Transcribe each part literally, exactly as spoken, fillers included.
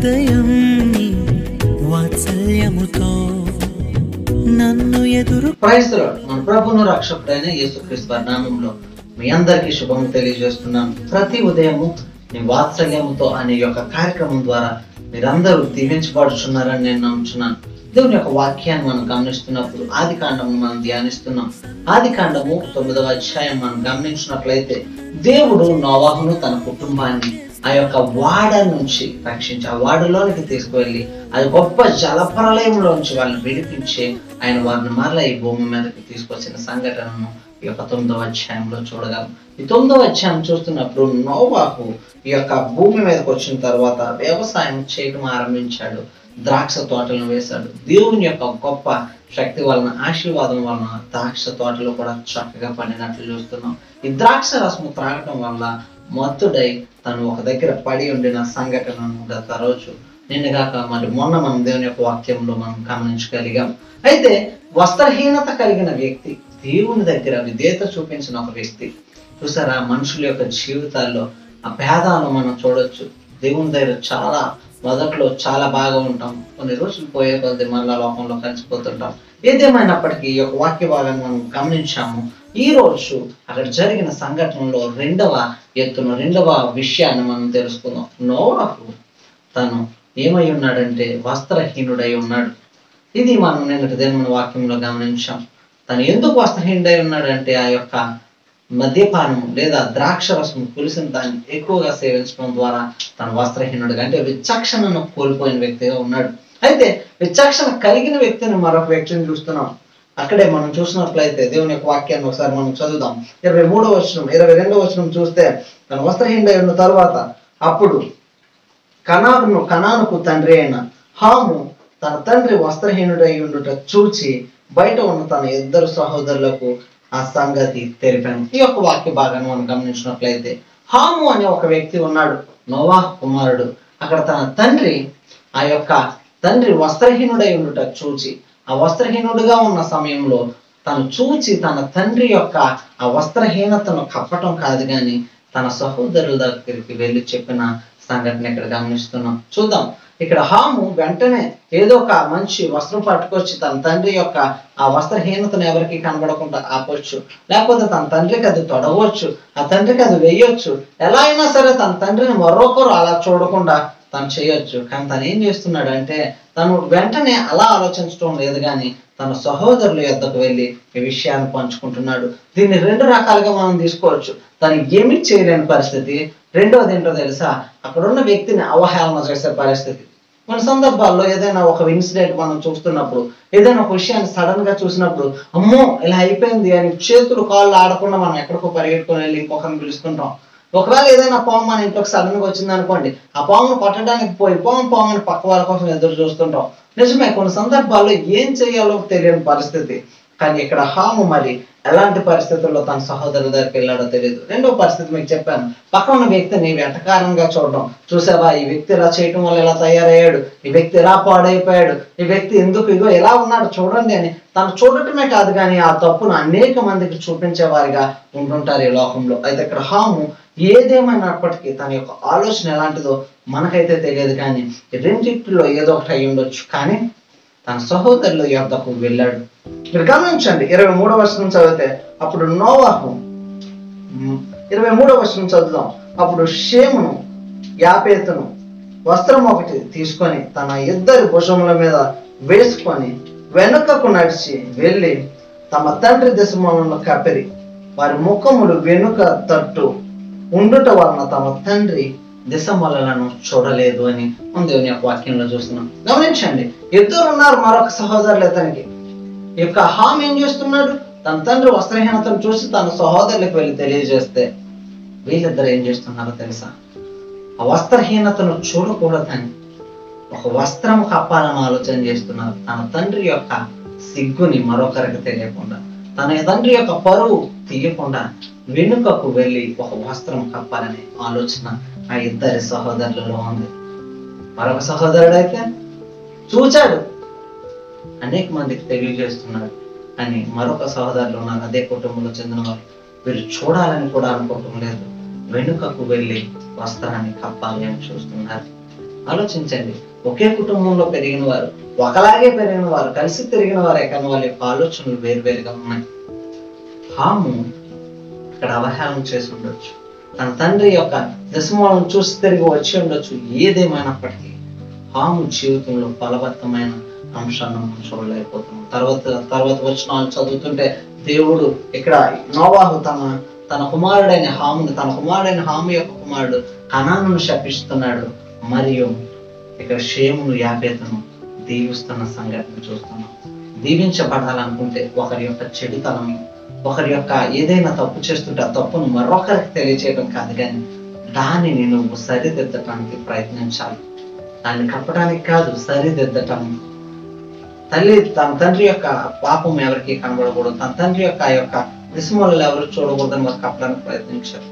ఉదయం నీ వాత్సల్యముతో నన్ను ఎదురు. Praise the Lord. మన ప్రభువును రక్షకుడైన యేసుక్రీస్తు నామములో మీ అందరికీ శుభం తెలియజేస్తున్నాను. ప్రతి ఉదయము నీ వాత్సల్యముతో అనే యొక్క కార్యక్రమం ద్వారా మీరందరూ దీవించబడుచున్నారని నేను నమ్ముచున్నాను. దేవుని యొక్క వాక్యాన్ని మనం గమనిస్తున్నప్పుడు ఆది కాండము మనం ధ్యానిస్తున్నాం. ఆది కాండము తొమ్మిదవ అధ్యాయం మనం గమనించినట్లయితే దేవుడు నోవాహును తన కుటుంబాన్ని ఆ యొక్క వాడ నుంచి రక్షించి ఆ వాడలోనికి తీసుకువెళ్ళి అది గొప్ప జలప్రలయంలోంచి వాళ్ళని విడిపించి ఆయన వారిని మరలా ఈ భూమి మీదకి తీసుకొచ్చిన సంఘటనను ఈ యొక్క తొమ్మిదవ అధ్యాయంలో చూడగలం. ఈ తొమ్మిదవ అధ్యాయం చూస్తున్నప్పుడు నోవాహు ఈ యొక్క భూమి మీదకి వచ్చిన తర్వాత వ్యవసాయం చేయడం ఆరంభించాడు. ద్రాక్ష తోటలను వేశాడు. దేవుని యొక్క గొప్ప శక్తి వలన ఆశీర్వాదం వలన ద్రాక్ష తోటలు కూడా చక్కగా పండినట్లు చూస్తున్నాం. ఈ ద్రాక్ష రసము త్రాగటం వల్ల మత్తుడై తను ఒక దగ్గర పడి ఉండిన సంఘటనను గత రోజు నిన్నగాక మరి మొన్న మనం దేవుని యొక్క వాక్యంలో మనం గమనించగలిగాం. అయితే వస్త్రహీనత కలిగిన వ్యక్తి దేవుని దగ్గర విధేయత చూపించిన ఒక వ్యక్తి చూసారా, మనుషుల యొక్క జీవితాల్లో ఆ భేదాలు మనం చూడొచ్చు. దేవుని దగ్గర చాలా మొదట్లో చాలా బాగా ఉంటాం, కొన్ని రోజులు పోయే కొద్ది మళ్ళా లోకంలో కలిసిపోతుంటాం. ఏదేమైనప్పటికీ ఈ యొక్క వాక్య భాగాన్ని మనం గమనించాము. ఈ రోజు అక్కడ జరిగిన సంఘటనలో రెండవ ఎత్తున రెండవ విషయాన్ని మనం తెలుసుకుందాం. నోవాహు తను ఏమై ఉన్నాడంటే వస్త్రహీనుడై ఉన్నాడు. ఇది మనం నిన్నటి దేవుని వాక్యంలో గమనించాం. తను ఎందుకు వస్త్రహీనుడై ఉన్నాడంటే ఆ యొక్క మద్యపానము లేదా ద్రాక్ష రసం పులిసిన దాన్ని ఎక్కువగా సేవించడం ద్వారా తను వస్త్రహీనుడుగా అంటే విచక్షణను కోల్పోయిన వ్యక్తిగా ఉన్నాడు. అయితే విచక్షణ కలిగిన వ్యక్తిని మరొక వ్యక్తిని చూస్తున్నాం. అక్కడే మనం చూసినట్లయితే దేవుని యొక్క వాక్యాన్ని ఒకసారి మనం చదువుదాం. ఇరవై మూడవ వచనం ఇరవై రెండవ వచనం చూస్తే తను వస్త్రహీనుడై ఉన్న తర్వాత అప్పుడు కనాను కనానుకు తండ్రి అయిన హాము తన తండ్రి వస్త్రహీనుడై ఉండుట చూచి బయట ఉన్న తన ఇద్దరు సహోదరులకు ఆ సంగతి తెలిపాను. ఈ యొక్క వాక్య భాగాన్ని మనం గమనించినట్లయితే హాము అనే ఒక వ్యక్తి ఉన్నాడు, నోవాహు కుమారుడు. అక్కడ తన తండ్రి ఆ యొక్క తండ్రి వస్త్రహీనుడై ఉండుట చూచి ఆ వస్త్రహీనుడుగా ఉన్న సమయంలో తను చూచి తన తండ్రి యొక్క ఆ వస్త్రహీనతను కప్పటం కాదు కానీ తన సహోదరుల దగ్గరికి వెళ్ళి చెప్పిన సంఘటన ఇక్కడ గమనిస్తున్నాం. చూద్దాం. ఇక్కడ హాము వెంటనే ఏదో ఒక మంచి వస్త్రం పట్టుకొచ్చి తన తండ్రి యొక్క ఆ వస్త్రహీనతను ఎవరికి కనబడకుండా ఆపొచ్చు, లేకపోతే తన తండ్రికి అది తొడవచ్చు, ఆ తండ్రికి అది వేయొచ్చు. ఎలా అయినా సరే తన తండ్రిని మరొకరు అలా చూడకుండా తను చేయొచ్చు. కానీ తను ఏం చేస్తున్నాడు అంటే తను వెంటనే అలా ఆలోచించడం లేదు కానీ తన సహోదరుల యొద్దకు వెళ్ళి ఈ విషయాన్ని పంచుకుంటున్నాడు. దీన్ని రెండు రకాలుగా మనం తీసుకోవచ్చు. తను ఏమీ చేయలేని పరిస్థితి, రెండోది ఏంటో తెలుసా, అక్కడున్న వ్యక్తిని అవహేళన చేసే పరిస్థితి. కొన్ని సందర్భాల్లో ఏదైనా ఒక ఇన్సిడెంట్ మనం చూస్తున్నప్పుడు ఏదైనా ఒక విషయాన్ని సడన్ గా చూసినప్పుడు అమ్మో ఇలా అయిపోయింది అని చేతులు కాళ్ళు ఆడకుండా మనం ఎక్కడికో పరిగెట్టుకొని వెళ్ళి ఇంకొకరిని పిలుస్తుంటాం. ఒకవేళ ఏదైనా పాము మన ఇంట్లోకి సడన్ గా వచ్చింది అనుకోండి, ఆ పామును పట్టడానికి పోయి పాము పాముని పక్క వాళ్ళ కోసం ఎదురు చూస్తుంటాం. నిజమే, కొన్ని సందర్భాల్లో ఏం చేయాలో తెలియని పరిస్థితి. కానీ ఇక్కడ హాము మరి ఎలాంటి పరిస్థితుల్లో తన సహోదరుల దగ్గరికి వెళ్ళాడో తెలియదు. రెండో పరిస్థితి మీకు చెప్పాను, పక్కన ఉన్న వ్యక్తిని వెటకారంగా చూడడం. చూసావా, ఈ వ్యక్తి ఇలా చేయటం వల్ల ఇలా తయారయ్యాడు, ఈ వ్యక్తి ఇలా పాడైపోయాడు, ఈ వ్యక్తి ఎందుకు ఇగో ఎలా ఉన్నాడు చూడండి అని తను చూడటమే కాదు కానీ ఆ తప్పును అనేక మందికి చూపించే వారిగా ఉంటుంటారు ఈ లోకంలో. అయితే ఇక్కడ హాము ఏదేమైనప్పటికీ తన యొక్క ఆలోచన ఎలాంటిదో మనకైతే తెలియదు కానీ రెండింటిలో ఏదో ఒకటి అయి ఉండొచ్చు. కానీ తన సహోదరుల యొద్దకు వెళ్ళాడు. మీరు గమనించండి, ఇరవై మూడవ వచనం చదివితే అప్పుడు నోవాహు ఇరవై మూడవ వచనం చదువుదాం. అప్పుడు షేమును యాపేతును వస్త్రం ఒకటి తీసుకొని తన ఇద్దరి భుజముల మీద వేసుకొని వెనుకకు నడిచి వెళ్ళి తమ తండ్రి దశములను కప్పిరి వారి ముఖములు వెనుక తట్టు ఉండుట వలన తమ తండ్రి దిశమలను చూడలేదు అని మనం దేవుని యొక్క వాక్యంలో చూస్తున్నాం. గమనించండి, ఇద్దరు ఉన్నారు మరొక సహోదరులు. అతనికి యొక్క హామ్ ఏం చేస్తున్నాడు, తన తండ్రి వస్త్రహీనతను చూసి తన సహోదరులకు వెళ్ళి తెలియజేస్తే వీళ్ళిద్దరు ఏం చేస్తున్నారో తెలుసా, ఆ వస్త్రహీనతను చూడకూడదని ఒక వస్త్రం కప్పాలని ఆలోచన చేస్తున్నారు. తన తండ్రి యొక్క సిగ్గుని మరొకరికి తెలియకుండా, తన తండ్రి యొక్క పరువు తీయకుండా వెనుకకు వెళ్ళి ఒక వస్త్రం కప్పాలనే ఆలోచన ఆ ఇద్దరి సహోదరులలో ఉంది. మరొక సహోదరుడు అయితే చూచాడు, అనేక మందికి తెలియజేస్తున్నాడు. అని మరొక సహోదరులు ఉన్నారు అదే కుటుంబంలో చెందిన వారు, వీరు చూడాలని కూడా అనుకోవటం లేదు, వెనుకకు వెళ్ళి వస్త్రాన్ని కప్పాలి అని చూస్తున్నారు. ఆలోచించండి, ఒకే కుటుంబంలో పెరిగిన వారు, ఒకలాగే పెరిగిన వారు, కలిసి తిరిగిన వారే, కానీ వాళ్ళ యొక్క ఆలోచనలు వేరువేరుగా ఉన్నాయి. హాము ఇక్కడ అవహేళన చేసి ఉండొచ్చు, తన తండ్రి యొక్క దశమూలను చూసి తిరిగి వచ్చి ఉండొచ్చు. ఏదేమైనప్పటికీ హాము జీవితంలో ఫలవత్తమైన అంశాన్ని మనం చూడలేకపోతున్నాం. తర్వాత తర్వాత వచనాలు చదువుతుంటే దేవుడు ఇక్కడ నోవాహు తన తన కుమారుడైన హామును తన కుమారుడైన హాము యొక్క కుమారుడు కనానును శపిస్తున్నాడు, మరియు ఇక్కడ షేమును యాపేతును దీవిస్తున్న సంఘటన చూస్తున్నాం. దీవించబడాలనుకుంటే ఒకరి యొక్క చెడుతనం, ఒకరి యొక్క ఏదైనా తప్పు చేస్తుంటే ఆ తప్పును మరొకరికి తెలియచేయడం కాదు, కానీ దానిని నువ్వు సరిదిద్దటానికి ప్రయత్నించాలి. దాన్ని కప్పడానికి కాదు, సరిదిద్దటానికి. తల్లి తన తండ్రి యొక్క పాపం ఎవరికి కనబడకూడదు, తన తండ్రి యొక్క ఆ యొక్క దిశమూలలు ఎవరు చూడకూడదని వారు కప్పడానికి ప్రయత్నించారు.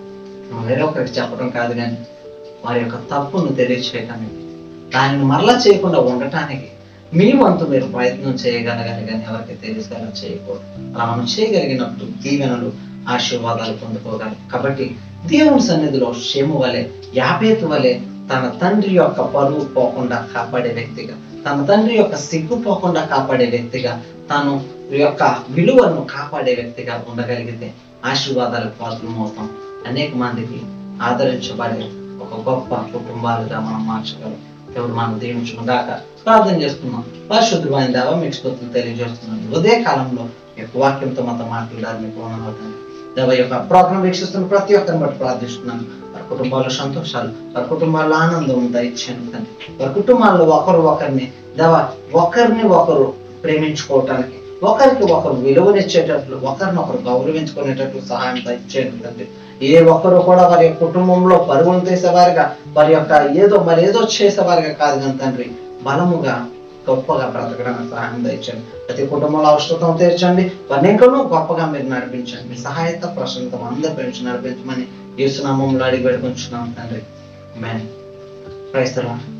వేరొకరికి చెప్పడం కాదు, కానీ వారి యొక్క తప్పును తెలియచేయటానికి, దానిని మరలా చేయకుండా ఉండటానికి మీ వంతు మీరు ప్రయత్నం చేయగలగాలి, కానీ ఎవరికి తెలిసేలా చేయకూడదు. అలా మనం చేయగలిగినప్పుడు దీవెనలు, ఆశీర్వాదాలు పొందుకోగలం. కాబట్టి దేవుని సన్నిధిలో షేము వలె, యాపేతు వలె తన తండ్రి యొక్క పరువు పోకుండా కాపాడే వ్యక్తిగా, తన తండ్రి యొక్క సిగ్గు పోకుండా కాపాడే వ్యక్తిగా, తను యొక్క విలువను కాపాడే వ్యక్తిగా ఉండగలిగితే ఆశీర్వాదాలకు పాత్రలు అవుతాం. అనేక మందికి ఆదరించబడే ఒక గొప్ప కుటుంబాలుగా మనం మార్చగలం. దేవుడు మనం దీవించును గాక. ప్రార్థన చేసుకున్నాం. పరిశుద్ధమైన దేవా, మీకు స్తుతులు తెలియజేస్తున్నాను. ఉదయ కాలంలో యొక్క వాక్యంతో మాతో మాట్లాడాలి. మీకు వందనాలు దేవ. యొక్క ప్రోగ్రాం వీక్షిస్తున్న ప్రతి ఒక్కరిని బట్టి ప్రార్థిస్తున్నాను. వారి కుటుంబాల్లో సంతోషాలు, వారి కుటుంబాల్లో ఆనందం దయచేయండి తండ్రి. వారి కుటుంబాల్లో ఒకరు ఒకరిని దేవ ఒకరిని ఒకరు ప్రేమించుకోవటానికి, ఒకరికి ఒకరు విలువనిచ్చేటట్లు, ఒకరిని ఒకరు గౌరవించుకునేటట్లు సహాయం దయచేయండి తండ్రి. ఏ ఒక్కరు కూడా వారి యొక్క కుటుంబంలో పరుగులు తీసేవారిగా, వారి యొక్క ఏదో మరి ఏదో చేసేవారిగా కాదు, కానీ తండ్రి బలముగా గొప్పగా బ్రతకడానికి సహాయం దయచండి. ప్రతి కుటుంబంలో అవసరం తీర్చండి. వారిని ఇంకనూ గొప్పగా మీరు నడిపించండి. మీ సహాయత ప్రశాంతం అందరూ పెంచి నడిపించమని యేసు నామములో అడిగి వేడుకొంచున్నాం తండ్రి. ఆమేన్. Praise the lord.